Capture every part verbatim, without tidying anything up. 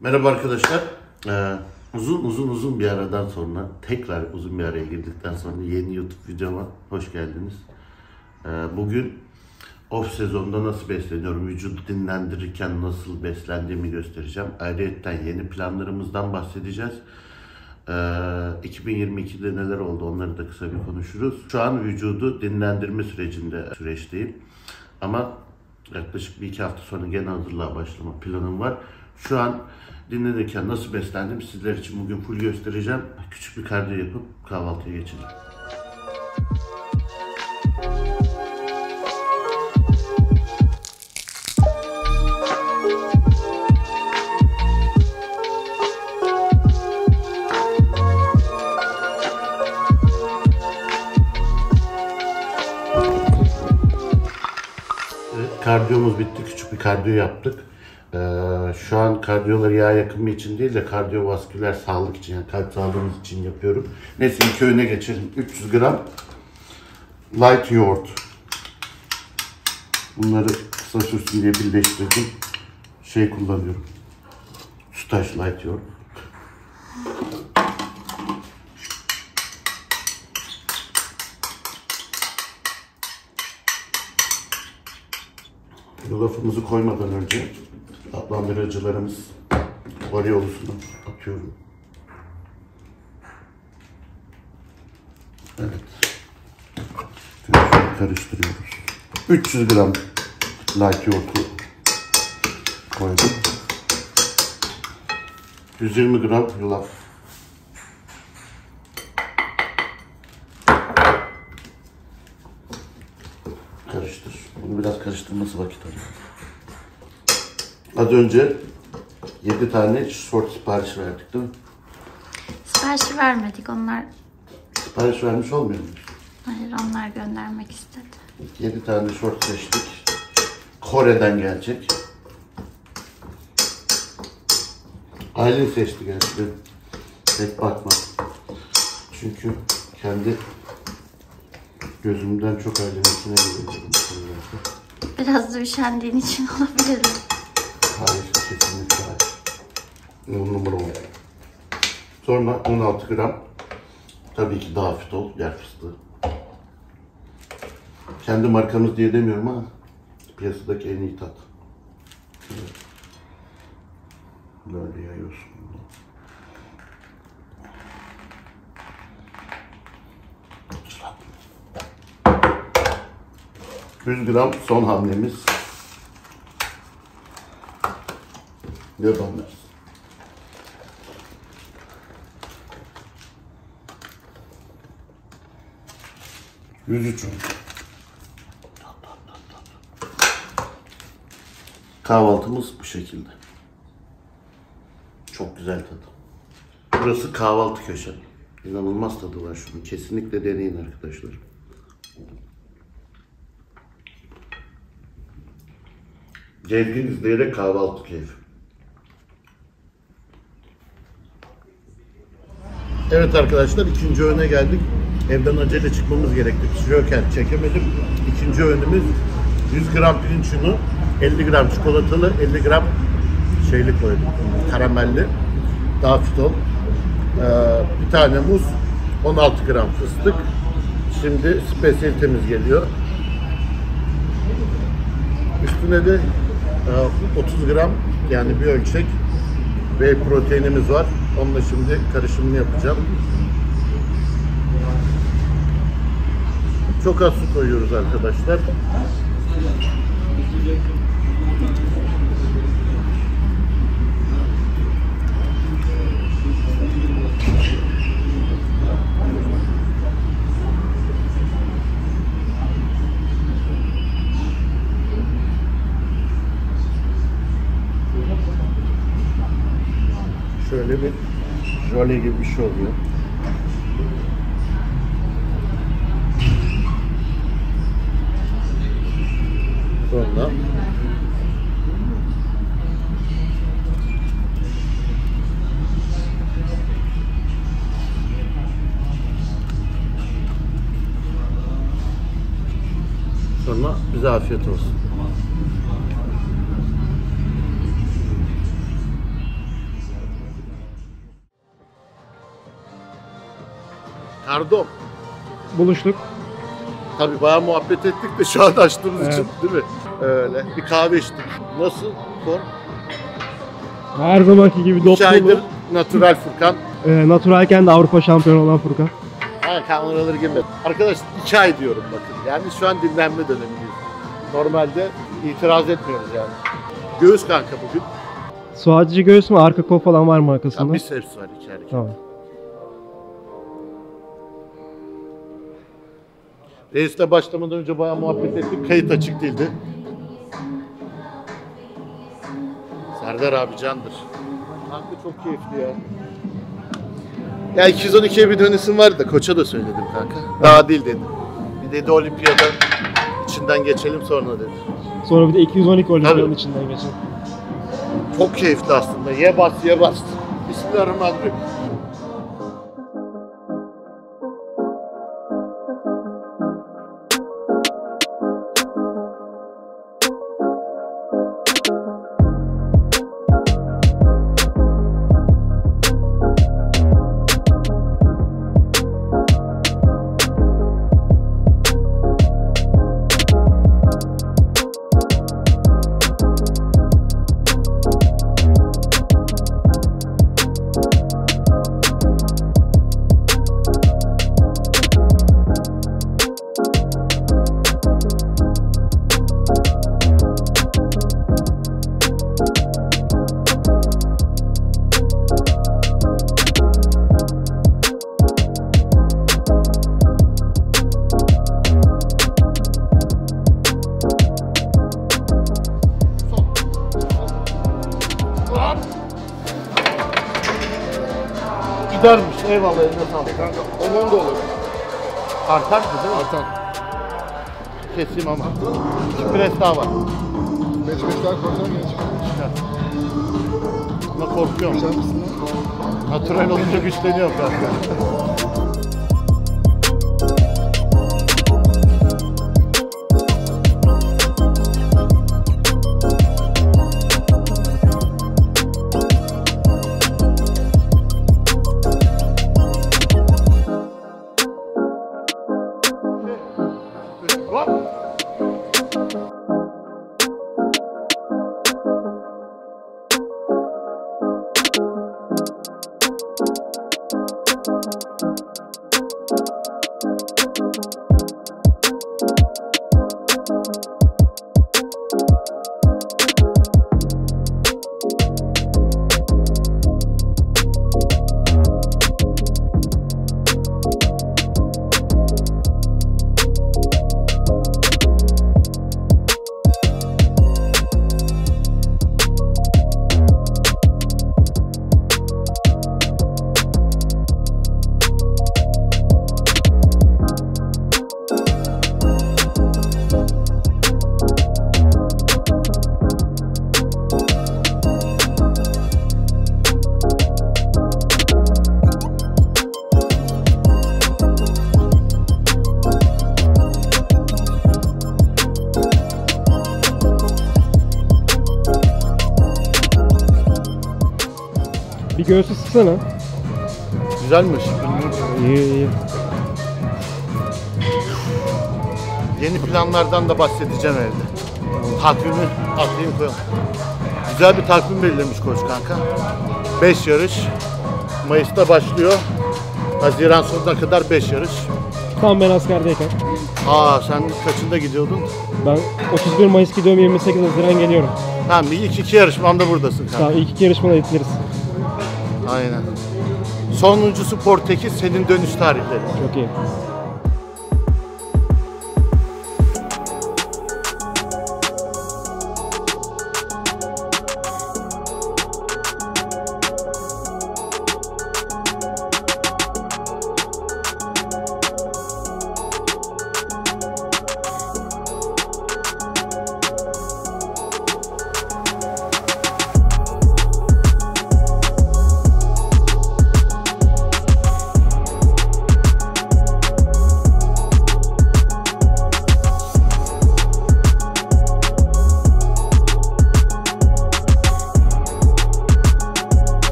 Merhaba arkadaşlar. Ee, uzun uzun uzun bir aradan sonra, tekrar uzun bir araya girdikten sonra yeni YouTube videoma hoş geldiniz. Ee, bugün off sezonda nasıl besleniyorum, vücudu dinlendirirken nasıl beslendiğimi göstereceğim. Ayrıca yeni planlarımızdan bahsedeceğiz. Ee, iki bin yirmi ikide neler oldu onları da kısa bir konuşuruz. Şu an vücudu dinlendirme sürecinde süreçteyim. Ama yaklaşık bir iki hafta sonra gene hazırlığa başlama planım var. Şu an dinlenirken nasıl beslendim sizler için bugün full göstereceğim. Küçük bir kardiyo yapıp kahvaltıya geçelim. Evet, kardiyomuz bitti. Küçük bir kardiyo yaptık. Ee, şu an kardiyoları yağ yakımı için değil de kardiyovasküler sağlık için, yani kalp sağlığımız için yapıyorum. Neyse ilk öğüne geçelim. üç yüz gram light yoğurt. Bunları kısa sürsün diye birleştirdim. Şey kullanıyorum. Sütaş light yoğurt. Yulafımızı koymadan önce tatlandırıcılarımız variolusunu atıyorum. Evet. Şöyle karıştırıyoruz. üç yüz gram light yoğurtu koydum. yüz yirmi gram yulaf. Karıştır. Bunu biraz karıştırması vakit alıyor. Az önce yedi tane short sipariş verdik değil mi? Sipariş vermedik, onlar... Sipariş vermiş olmuyor muyuz? Hayır, onlar göndermek istedi. yedi tane short seçtik. Kore'den gelecek. Aylin seçti gerçi. Pek bakma. Çünkü kendi gözümden çok Aylin'inkine geliyorum. Biraz da üşendiğin için olabilir. Hayır, kesinlikle hayır. Numara on. Sonra on altı gram. Tabii ki daha fitol, yer fıstığı. Kendi markamız diye demiyorum ama piyasadaki en iyi tat. Evet. Böyle yayıyorsun. yüz gram son hamlemiz. Yabanlar. yüz üç. Kahvaltımız bu şekilde. Çok güzel tadı. Burası kahvaltı köşem. İnanılmaz tadı var şunun. Kesinlikle deneyin arkadaşlar. Gezgin izleyerek kahvaltı keyfi. Evet arkadaşlar, ikinci öğüne geldik. Evden acele çıkmamız gerekti. Pişiyorken çekemedim. İkinci öğünümüz yüz gram pirinç unu, elli gram çikolatalı, elli gram şeyli koydum, karamelli, daha fitol. Ee, bir tane muz, on altı gram fıstık. Şimdi spesiyalitemiz geliyor. Üstüne de otuz gram, yani bir ölçek whey proteinimiz var. Onunla şimdi karışımını yapacağım. Çok az su koyuyoruz arkadaşlar. Şöyle bir jöle gibi bir şey oluyor. Sonra Sonra bize afiyet olsun. Pardon. Buluştuk. Tabii bayağı muhabbet ettik de şu an açtığımız Evet. için değil mi? Öyle. Bir kahve içtik. Nasıl form? Her zamanki gibi dop İki aydır dolu. natural Furkan. Ee, naturalken de Avrupa şampiyonu olan Furkan. Ha, kameraları girmedi. Arkadaş iki ay diyorum bakın. Yani şu an dinlenme dönemindeyiz. Normalde itiraz etmiyoruz yani. Göğüs kanka bugün. Sadece göğüs mü? Arka kol falan var mı arkasında? Ya biceps var içeride. Tamam. Reis'le başlamadan önce bayağı muhabbet ettik. Kayıt açık değildi. Serdar abi candır. Kanka çok keyifli ya. Ya iki yüz on ikiye bir dönüşüm vardı da koça da söyledim kanka. Daha değil dedim. Bir dedi olimpiyada içinden geçelim sonra dedi. Sonra bir de iki yüz on iki olimpiyanın Tabii. içinden geçen. Çok keyifli aslında. Ye bas ye bas. Bismillahirrahmanirrahim. Gidermiş. Eyvallah eline sağlık kanka. on da olur. Artar mı değil mi? Artar. Keseyim ama. İki pres daha var. beş beş daha koyacağım ya çıkar. Çıkar. Buna korkuyorum. Güzel misin lan? Natural olunca güçleniyorum kanka. Hop. Bir göğsü sıksana. Güzelmiş. İyi iyi. Yeni planlardan da bahsedeceğim evde. Takvimi atlayayım koyalım. Güzel bir takvim belirlemiş koç kanka. beş yarış. Mayıs'ta başlıyor. Haziran sonuna kadar beş yarış. Tam ben askerdeyken. Aa sen kaçında gidiyordun? Ben otuz bir Mayıs gidiyorum, yirmi sekiz Haziran geliyorum. Tamam ilk iki yarışmamda buradasın kanka. Tamam, ilk iki yarışmada bitiririz. Aynen. Sonuncusu Portekiz, senin dönüş tarihleri. Çok iyi.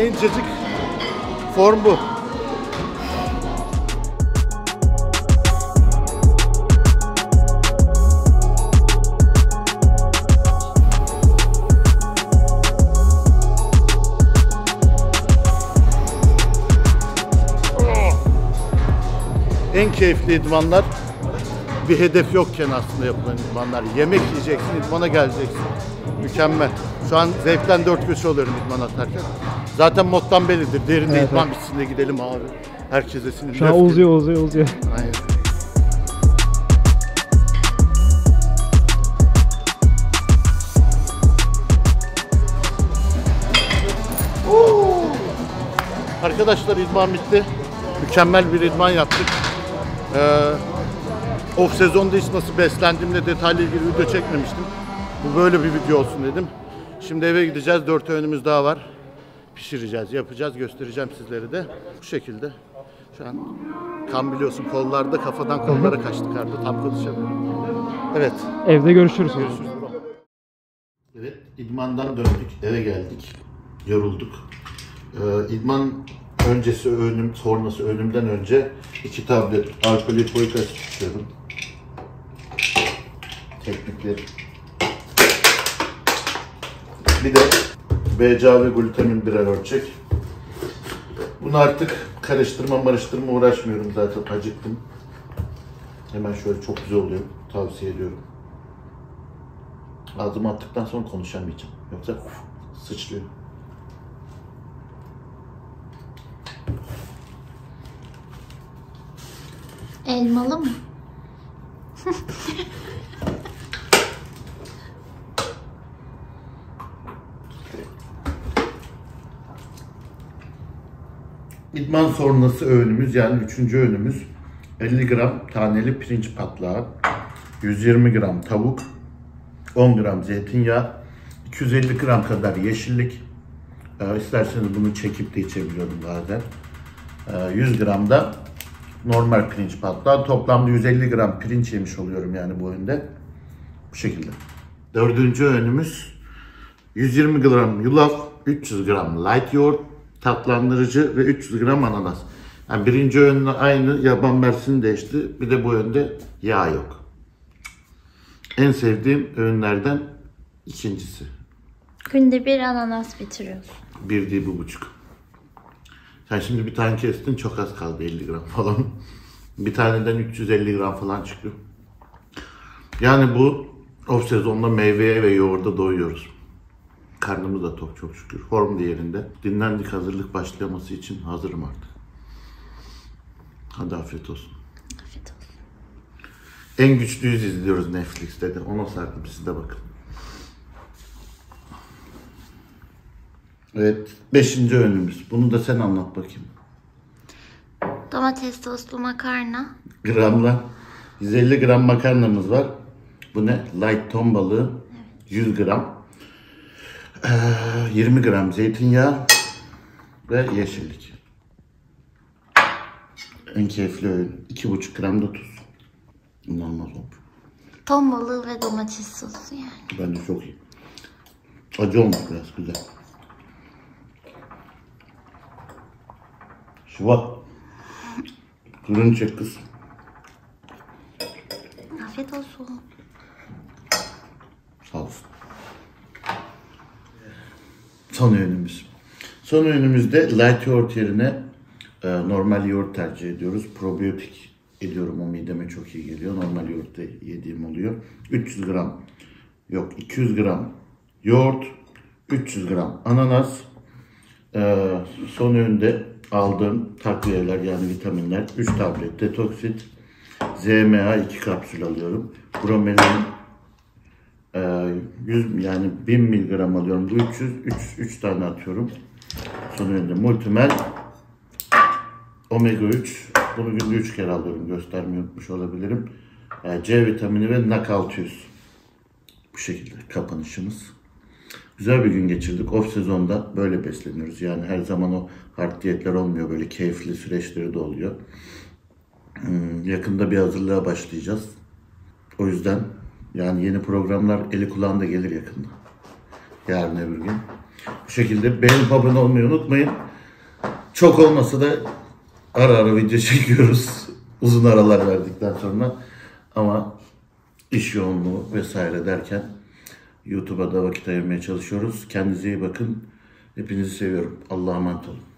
en cacık form bu. En keyifli idmanlar bir hedef yokken aslında yapılan idmanlar. Yemek yiyeceksin, idmana geleceksin. Mükemmel. Şu an zevkten dört köşe oluyorum idman atarken. Zaten moddan bellidir. Derinde Evet, idman evet. bitsin de gidelim abi. Herkese sinirli. Şu an uzuyor uzuyor uzuyor. Aynen. Arkadaşlar idman bitti. Mükemmel bir idman yaptık. Ee, off sezonda hiç nasıl beslendiğimle detaylı ilgili video çekmemiştim. Bu böyle bir video olsun dedim. Şimdi eve gideceğiz. Dört öğünümüz daha var. Pişireceğiz, yapacağız, göstereceğim sizlere de. Bu şekilde. Şu an kan biliyorsun kollarda, kafadan kollara kaçtı karda. Tam konuşamıyorum. Evet. Evde görüşürüz. Görüşürüz. Evet, idmandan döndük, eve geldik. Yorulduk. Ee, idman öncesi öğünüm, sonrası öğünümden önce iki tablet alkolipoik asit içiyorum. Teknikleri. Bir de B C A ve glutamin birer ölçek. Bunu artık karıştırma marıştırma uğraşmıyorum zaten, acıktım. Hemen şöyle çok güzel oluyor, tavsiye ediyorum. Ağzıma attıktan sonra konuşamayacağım. Yoksa sıçrıyor. Elmalı mı? İdman sonrası öğünümüz, yani üçüncü öğünümüz elli gram taneli pirinç patlağı, yüz yirmi gram tavuk, on gram zeytinyağı, iki yüz elli gram kadar yeşillik. Ee, isterseniz bunu çekip de içebiliyorum bazen. Ee, yüz gram da normal pirinç patlağı. Toplamda yüz elli gram pirinç yemiş oluyorum yani bu öğünde. Bu şekilde. Dördüncü öğünümüz yüz yirmi gram yulaf, üç yüz gram light yoğurt, tatlandırıcı ve üç yüz gram ananas. Yani birinci öğünle aynı, yaban mersini değişti. Bir de bu öğünde yağ yok. En sevdiğim öğünlerden ikincisi. Günde bir ananas bitiriyorsun. Bir değil, bu buçuk. Sen şimdi bir tane kestin, çok az kaldı, elli gram falan. Bir taneden üç yüz elli gram falan çıkıyor. Yani bu off sezonda meyveye ve yoğurda doyuyoruz. Karnımız da tok çok şükür. Form da yerinde. Dinlendik, hazırlık başlaması için hazırım artık. Hadi afiyet olsun. Afiyet olsun. En Güçlüyüz izliyoruz Netflix'te de. Ona sardım, siz de bakın. Evet, beşinci öğünümüz. Bunu da sen anlat bakayım. Domates soslu makarna. Gramla yüz elli gram makarnamız var. Bu ne? Light ton balığı. yüz gram. Ee, yirmi gram zeytinyağı ve yeşillik. En keyifli öğün. iki buçuk gram da tuz. İnanılmaz olmuş. Ton balığı ve domates sosu yani. Bence çok iyi. Acı olmak biraz güzel. Şubat. Durun çek kız. Afiyet olsun. Sağ olsun. Son öğünümüz. Son öğünümüzde light yoğurt yerine e, normal yoğurt tercih ediyoruz. Probiyotik ediyorum, o mideme çok iyi geliyor. Normal yoğurt da yediğim oluyor. üç yüz gram, yok iki yüz gram yoğurt, üç yüz gram ananas. E, son öğünde aldığım takviyeler, yani vitaminler, üç tablet detoksit, Z M A iki kapsül alıyorum. Bromelain Ee, yüz, yani bin miligram alıyorum. Bu üç yüz, üç tane atıyorum. Son öğünde multimel omega üç. Bunu günde üç kere alıyorum. Göstermeyi unutmuş olabilirim. Ee, C vitamini ve N A C altı yüz. Bu şekilde kapanışımız. Güzel bir gün geçirdik. Off sezonda böyle besleniyoruz. Yani her zaman o hard diyetler olmuyor. Böyle keyifli süreçleri de oluyor. Hmm, yakında bir hazırlığa başlayacağız. O yüzden yani yeni programlar eli kulağında gelir yakında. Yarın öbür gün. Bu şekilde beğenip abone olmayı unutmayın. Çok olmasa da ara ara video çekiyoruz. Uzun aralar verdikten sonra. Ama iş yoğunluğu vesaire derken YouTube'a da vakit ayırmaya çalışıyoruz. Kendinize iyi bakın. Hepinizi seviyorum. Allah'a emanet olun.